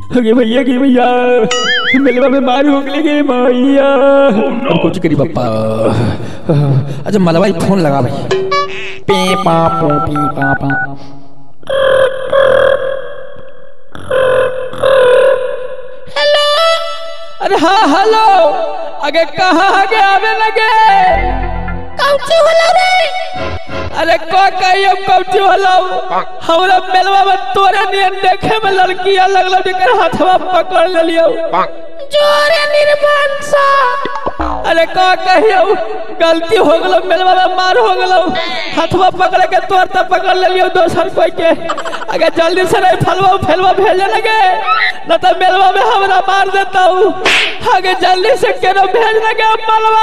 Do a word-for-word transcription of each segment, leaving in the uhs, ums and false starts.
अगे भैया की भैया मेलवा में मार हो गई भैया कुछ करी पप्पा। अच्छा मलवाई फोन लगा भाई पे पा पो पी पा पा। हेलो अरे हाँ हेलो अगे कहाँ आगे आवे लगे कौची होला रे। अरे को कहियो कौची होला हमरा मेलवा में तोरे नियन देखे में लड़कियां लगलो जेकर हाथवा पकड़ लेलियो जोरे निर्वंशा। अरे को कहियो गलती हो गलो मेलवा में मार हो गलो हाथवा पकड़ के तोर त पकड़ लेलियो दोसर कोई के। अगर जल्दी से नहीं फलवा फलवा भेजे लगे न तो मेलवा में हमरा मार देता हूँ। अगर जल्दी से केनो भेज लगे मलवा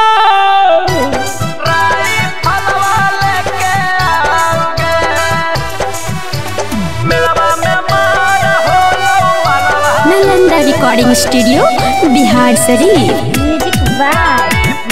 Nalanda recording studio Bihar Sharif. Music by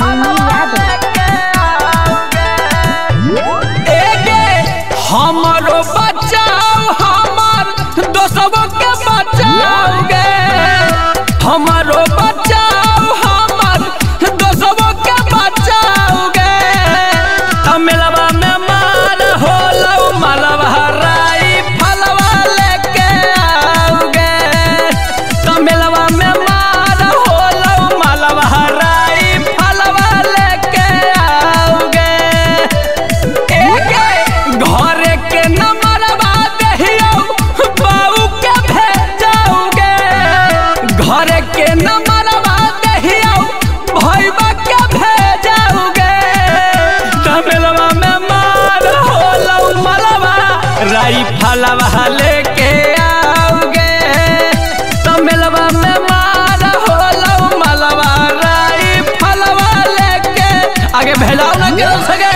हमारो बचाओ हमार दोस्तों के बचाओगे हमारो बचाओ हमार दोस्तों के बचाओगे। तमिलवा में मार हो लो मलवा राई फलवा लेके आओगे। तमिलवा में मार हो लो मलवा राई फलवा लेके आओगे। एक घर के नमरवा दहियो बाऊ के भेजाओगे। घर के नमरवा दहियो भईबा के भेजाओगे। तमिलवा में मार हो लो मलवा राई फलवा लेके आओगे। तमिलवा में मार हो लो मलवा राई फलवा लेके आगे भेजाओ ना करो सके।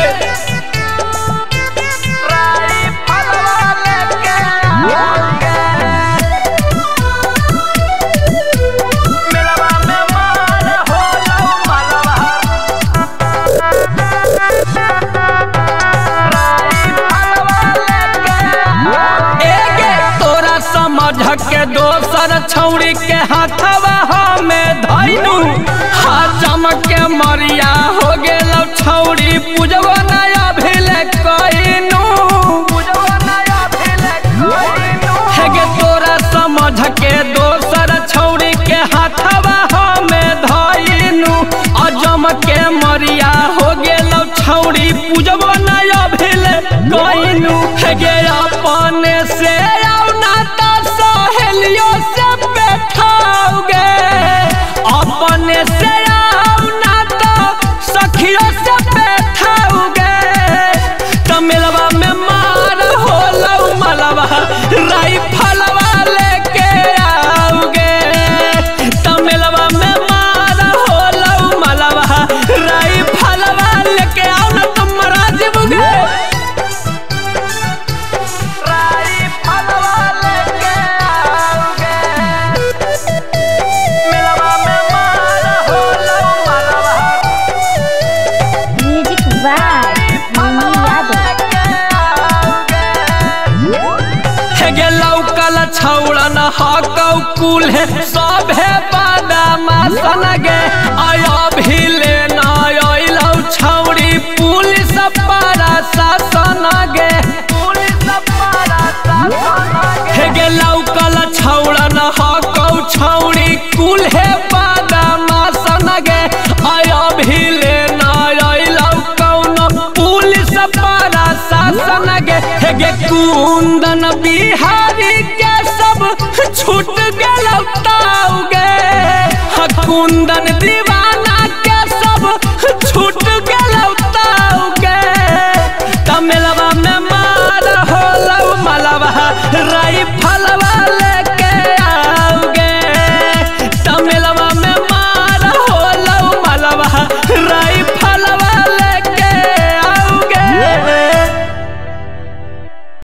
के दोसर छौड़ी के हाथवा हमें धैलू हाजम के मरिया हो गेल छौड़ी पूजवा नया भेले कइनू हेगे तोरा समझ के दोसर छौड़ी के हाथवा हमें धैलू अजम के मरिया हो गेल छौड़ी पूजवा नया भेले कइनू हेगे अपने से सहेलियों से बैठाओगे अपने से आओ ना तो सखियों से बैठाओगे। तमिलवा में मार हो लो मलवा राई फलवा लेके आओगे। तमिलवा में मार हो लो मलवा राई फलवा लेके आओ ना तुम मरा जीवोगे। छौड़न हकौ कुल है सब है बादामा सनगे आया भी लेना आइलौ छौड़ी पुलिस पारा शासन गे पुलिस पारा शासन हे गे लौकल छौड़न हकौ छौड़ी कुल है बादामा सनगे आया भी लेना आइलौ कौनो पुलिस पारा शासन गे हे गे कुंदन बिहारी के छूट गलौ ताऊगे। कुंदन दीवाना के सब छूट गलौ ताऊगे। तमिलवा में मार हो लो मलवा राई फलवा